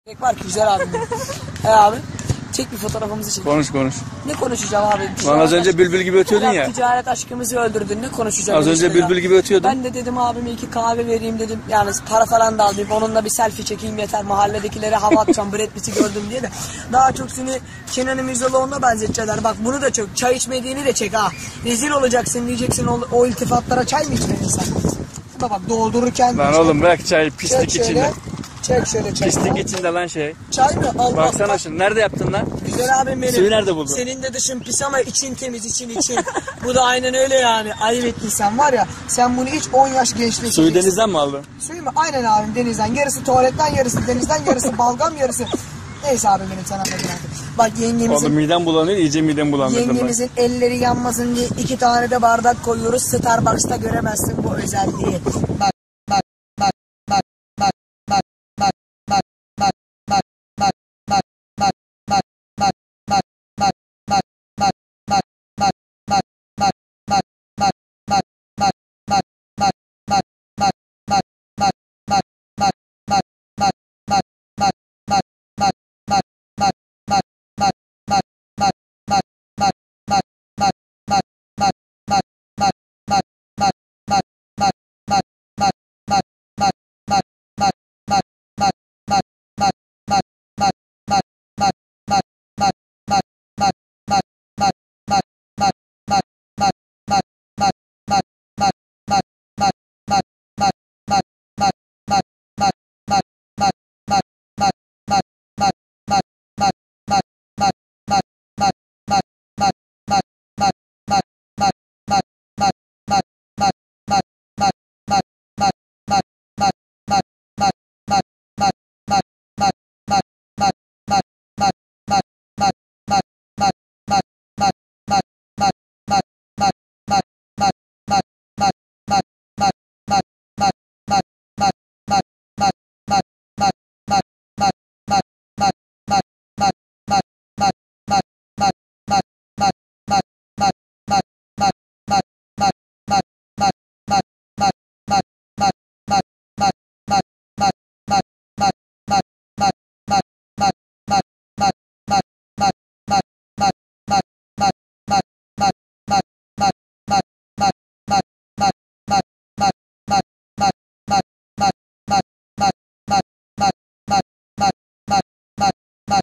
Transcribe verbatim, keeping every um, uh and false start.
Var ki güzel abim benim. He abi. Çek bir fotoğrafımızı çek. Konuş konuş. Ne konuşacağım abi? Lan az önce bülbül gibi ötüyordun ya. Ticaret aşkımızı öldürdün. Ne konuşacağım? Az önce bülbül gibi ötüyordun. Ben de dedim abime iki kahve vereyim dedim. Yani para falan da almayayım. Onunla bir selfie çekeyim yeter. Mahalledekilere hava atacağım. Brad Pitt'i gördüm diye de. Daha çok seni Kenan İmirzalıoğlu'na benzetecekler. Bak bunu da çok. Çay içmediğini de çek ha. Rezil olacaksın diyeceksin o, o iltifatlara çay mı içmedin sen? Bak doldururken. Lan oğlum bırak çay pislik çek içinde. Şöyle, çek şöyle çay. Pislik içinde lan şey. Çay mı? Allah. Baksana şunu. Nerede yaptın lan? Güzel abim benim. Suyu nerede buldun? Senin de dışın pis ama için temiz, için için. Bu da aynen öyle yani. Ayıp ettin sen var ya. Sen bunu iç on yaş gençleşeceksin. Suyu denizden mi aldın? Suyu mu? Aynen abim denizden. Yarısı tuvaletten, yarısı denizden, yarısı balgam, yarısı. Neyse abim benim sana anlatayım artık. Bak yengemizin... Oğlum midem bulanıyor, iyice midem bulandırdım bak. Yengemizin elleri yanmasın diye iki tane de bardak koyuyoruz. Starbucks'ta göremezsin bu özelliği. Bak.